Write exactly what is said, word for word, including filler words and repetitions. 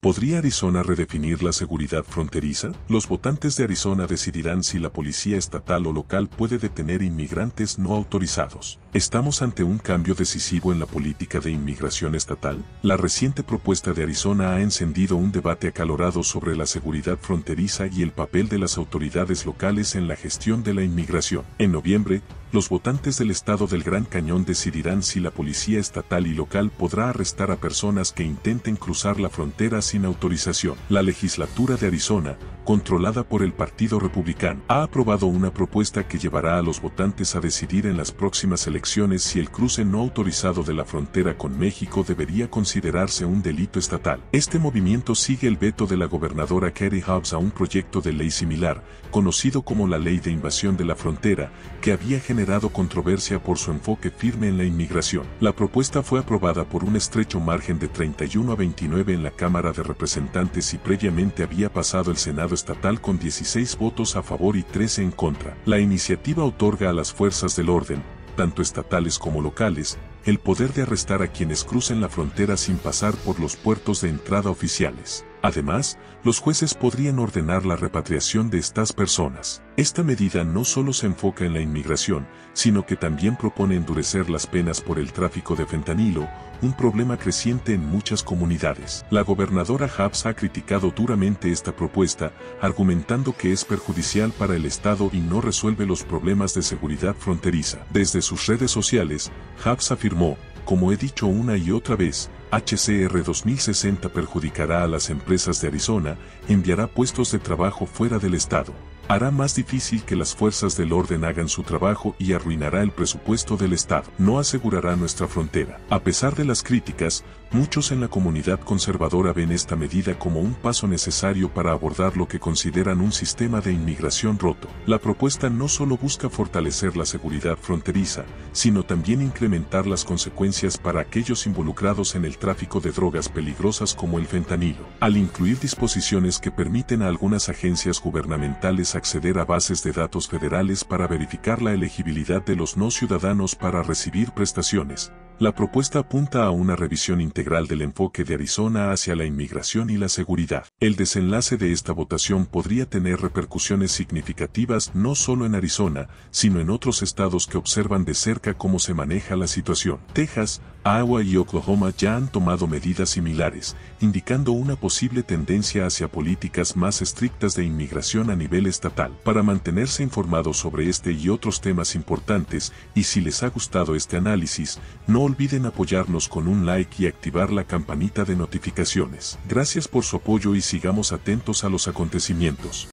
¿Podría Arizona redefinir la seguridad fronteriza? Los votantes de Arizona decidirán si la policía estatal o local puede detener inmigrantes no autorizados. ¿Estamos ante un cambio decisivo en la política de inmigración estatal? La reciente propuesta de Arizona ha encendido un debate acalorado sobre la seguridad fronteriza y el papel de las autoridades locales en la gestión de la inmigración. En noviembre, los votantes del estado del Gran Cañón decidirán si la policía estatal y local podrá arrestar a personas que intenten cruzar la frontera sin autorización. La legislatura de Arizona, controlada por el Partido Republicano, ha aprobado una propuesta que llevará a los votantes a decidir en las próximas elecciones si el cruce no autorizado de la frontera con México debería considerarse un delito estatal. Este movimiento sigue el veto de la gobernadora Katie Hobbs a un proyecto de ley similar, conocido como la Ley de Invasión de la Frontera, que había generado controversia por su enfoque firme en la inmigración. La propuesta fue aprobada por un estrecho margen de treinta y uno a veintinueve en la Cámara de Representantes y previamente había pasado el Senado estatal con dieciséis votos a favor y trece en contra. La iniciativa otorga a las fuerzas del orden, tanto estatales como locales, el poder de arrestar a quienes crucen la frontera sin pasar por los puertos de entrada oficiales. Además, los jueces podrían ordenar la repatriación de estas personas. Esta medida no solo se enfoca en la inmigración, sino que también propone endurecer las penas por el tráfico de fentanilo, un problema creciente en muchas comunidades. La gobernadora Hobbs ha criticado duramente esta propuesta, argumentando que es perjudicial para el Estado y no resuelve los problemas de seguridad fronteriza. Desde sus redes sociales, Hobbs afirmó: "Como he dicho una y otra vez, H C R dos mil sesenta perjudicará a las empresas de Arizona, enviará puestos de trabajo fuera del estado, hará más difícil que las fuerzas del orden hagan su trabajo y arruinará el presupuesto del estado. No asegurará nuestra frontera". A pesar de las críticas, muchos en la comunidad conservadora ven esta medida como un paso necesario para abordar lo que consideran un sistema de inmigración roto. La propuesta no solo busca fortalecer la seguridad fronteriza, sino también incrementar las consecuencias para aquellos involucrados en el tráfico de drogas peligrosas como el fentanilo, al incluir disposiciones que permiten a algunas agencias gubernamentales acceder a bases de datos federales para verificar la elegibilidad de los no ciudadanos para recibir prestaciones. La propuesta apunta a una revisión integral del enfoque de Arizona hacia la inmigración y la seguridad. El desenlace de esta votación podría tener repercusiones significativas no solo en Arizona, sino en otros estados que observan de cerca cómo se maneja la situación. Texas, Iowa y Oklahoma ya han tomado medidas similares, indicando una posible tendencia hacia políticas más estrictas de inmigración a nivel estatal. Para mantenerse informados sobre este y otros temas importantes, y si les ha gustado este análisis, no olviden apoyarnos con un like y activar la campanita de notificaciones. Gracias por su apoyo y sigamos atentos a los acontecimientos.